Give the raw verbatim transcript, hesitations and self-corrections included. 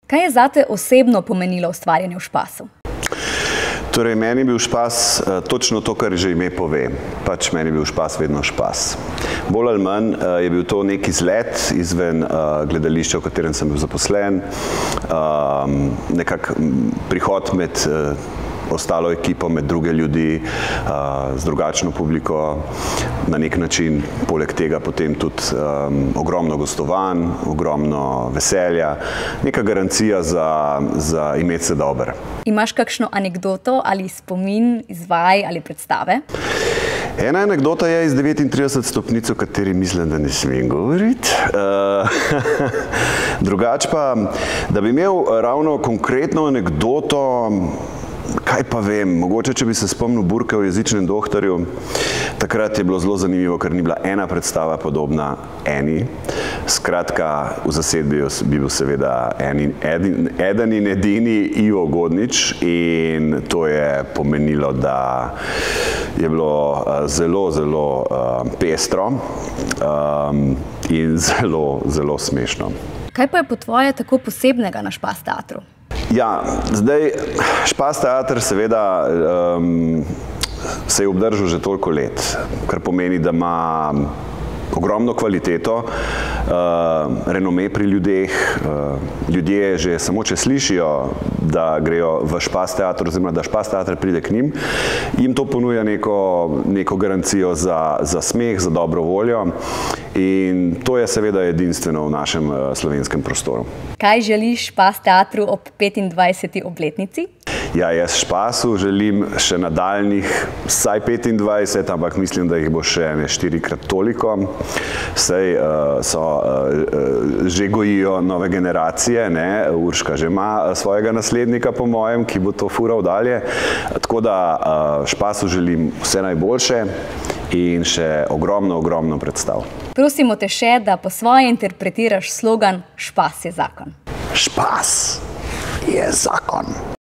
Kaj je zate osebno pomenilo ustvarjanje v Špasu? Torej, meni je bil Špas uh, točno to, kar že ime pove. Pač meni je bil Špas vedno Špas. Bolj ali manj uh, je bil to neki izlet izven uh, gledališča, v katerem sem bil zaposlen, uh, nekak prihod med uh, ostalo ekipo, med druge ljudi, uh, z drugačno publiko, na nek način, poleg tega potem tudi um, ogromno gostovanj, ogromno veselja, neka garancija za, za imeti se dober. Imaš kakšno anekdoto ali spomin iz vaj ali predstave? Ena anekdota je iz devetintrideset stopnic, o kateri mislim, da ne smem govoriti. Uh, drugače pa, da bi imel ravno konkretno anekdoto, kaj pa vem, mogoče, če bi se spomnil Burke o jezičnem dohtarju, takrat je bilo zelo zanimivo, ker ni bila ena predstava podobna eni. Skratka, v zasedbi bi bil seveda eni, eden, eden in edini Ivo Godnič in to je pomenilo, da je bilo zelo, zelo uh, pestro um, in zelo, zelo smešno. Kaj pa je po tvoje tako posebnega na Špas teatru? Ja, zdaj, Špas teater seveda um, se je obdržal že toliko let, kar pomeni, da ima ogromno kvaliteto, uh, renome pri ljudeh. Uh, ljudje že samo, če slišijo, da grejo v Špas teater, oziroma da Špas teater pride k njim, jim to ponuja neko, neko garancijo za, za smeh, za dobro voljo in to je seveda edinstveno v našem uh, slovenskem prostoru. Kaj želiš Špas teatru ob petindvajseti obletnici? Ja, jaz Špasu želim še nadaljnjih vsaj petindvajset, ampak mislim, da jih bo še ne štirikrat toliko. Sej uh, so uh, že gojijo nove generacije, ne? Urška že ima svojega naslednika, po mojem, ki bo to fural dalje. Tako da uh, Špasu želim vse najboljše in še ogromno, ogromno predstav. Prosimo te še, da po svoje interpretiraš slogan Špas je zakon. Špas je zakon.